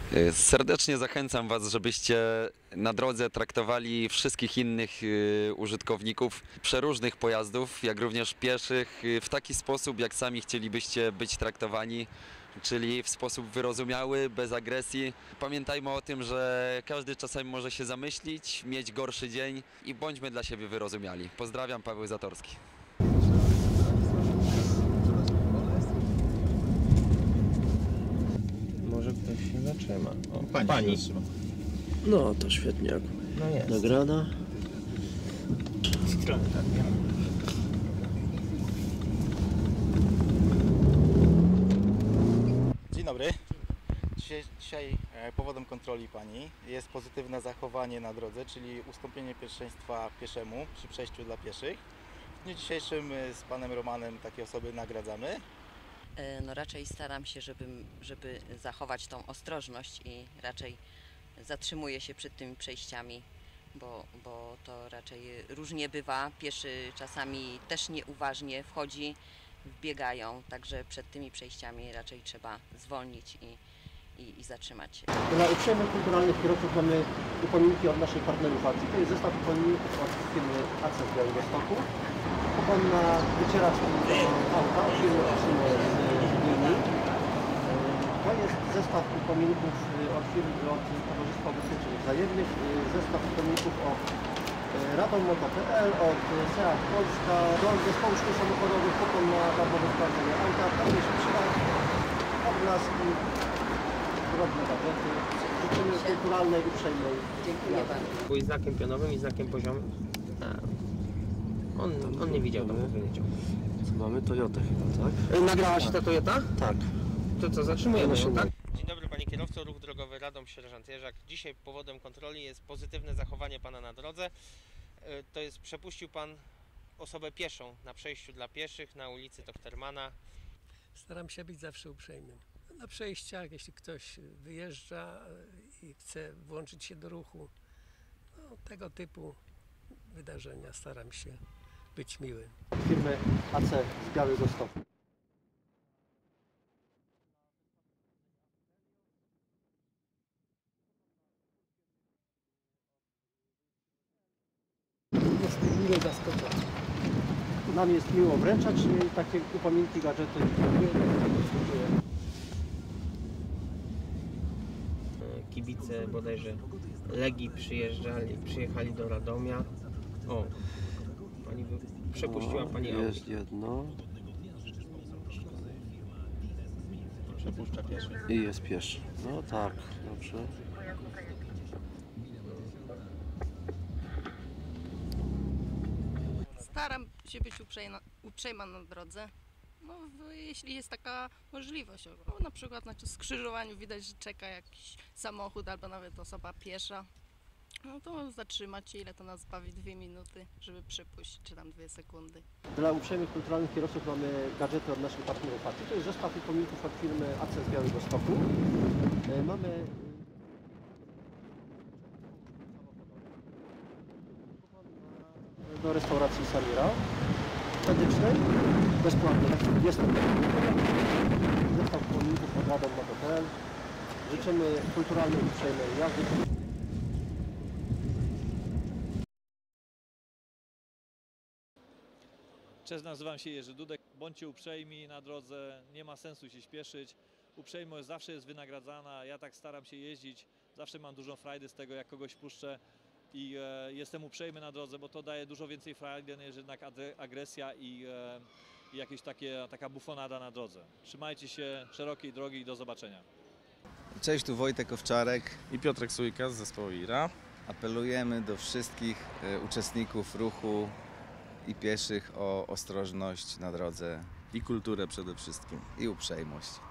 Serdecznie zachęcam Was, żebyście na drodze traktowali wszystkich innych użytkowników przeróżnych pojazdów, jak również pieszych, w taki sposób, jak sami chcielibyście być traktowani, czyli w sposób wyrozumiały, bez agresji. Pamiętajmy o tym, że każdy czasami może się zamyślić, mieć gorszy dzień i bądźmy dla siebie wyrozumiali. Pozdrawiam, Paweł Zatorski. Może ktoś się zatrzyma. O, Pani. Się zatrzyma. No to świetnie. No jest. Nagrana. Dzień dobry. Dzisiaj powodem kontroli Pani jest pozytywne zachowanie na drodze, czyli ustąpienie pierwszeństwa pieszemu przy przejściu dla pieszych. W dniu dzisiejszym z Panem Romanem takie osoby nagradzamy. No raczej staram się, żeby zachować tą ostrożność i raczej zatrzymuję się przed tymi przejściami, bo to raczej różnie bywa. Pieszy czasami też nieuważnie wchodzi, wbiegają, także przed tymi przejściami raczej trzeba zwolnić i zatrzymać się. Dla uprzejmych kulturalnych kierowców mamy upominki od naszych partnerów akcji. To jest zestaw upominków od firmy AC z Białegostoku. Upomina wycieraczki do auta od firmy Orsino z Gdyni. To jest zestaw upominków od firmy od Towarzystwa Ubezpieczeń Wzajemnych. Zestaw upominków od Radommoto.pl, od Seat Polska, do zespołu szkół samochodowych, kupon na darmowe sprawdzenie auta, również przyjazd, odblaski, drobne gadżety. Życzymy kulturalnej, uprzejmej. Dziękuję bardzo. I znakiem pionowym, i znakiem poziomym. On nie widział tam powiedział. Co mamy? Toyotę chyba, tak? Nagrała się ta Toyota? Tak. To co, zatrzymujemy się, tak? Dzień dobry Panie Kierowco, Ruch Drogowy Radom, Sierżant Jerzak. Dzisiaj powodem kontroli jest pozytywne zachowanie Pana na drodze. To jest, przepuścił Pan osobę pieszą na przejściu dla pieszych na ulicy Tochtermana. Staram się być zawsze uprzejmym. Na przejściach, jeśli ktoś wyjeżdża i chce włączyć się do ruchu, no, tego typu wydarzenia staram się być miły. Firmy AC z Białegostoku. Jest miłe zaskoczenie. Nam jest miło wręczać takie upominki, gadżety. Kibice bodajże Legii przyjechali do Radomia. O, Pani przepuściła Pani auto. Jest jedno Przepuszcza pieszych. i jest pieszy. No tak, dobrze. Staram się być uprzejma na drodze, no, jeśli jest taka możliwość. No, na przykład na skrzyżowaniu widać, że czeka jakiś samochód albo nawet osoba piesza. No to zatrzymać się, ile to nas bawi, 2 minuty, żeby przypuścić, czy tam 2 sekundy. Dla uprzejmych kulturalnych kierowców mamy gadżety od naszych partnerów akcji. To jest zestaw upominków od firmy AC z Białegostoku. Mamy do restauracji Samira medycznej, bezpłatnie. Jest to zestaw upominków od Radommoto.pl. Życzymy kulturalnej i uprzejmej jazdy. Cześć, nazywam się Jerzy Dudek. Bądźcie uprzejmi na drodze, nie ma sensu się śpieszyć. Uprzejmość zawsze jest wynagradzana, ja tak staram się jeździć, zawsze mam dużą frajdę z tego, jak kogoś puszczę i jestem uprzejmy na drodze, bo to daje dużo więcej frajdy niż jednak agresja i jakieś taka bufonada na drodze. Trzymajcie się szerokiej drogi i do zobaczenia. Cześć, tu Wojtek Owczarek I Piotrek Sójka z zespołu IRA. Apelujemy do wszystkich uczestników ruchu i pieszych o ostrożność na drodze I kulturę przede wszystkim. i uprzejmość.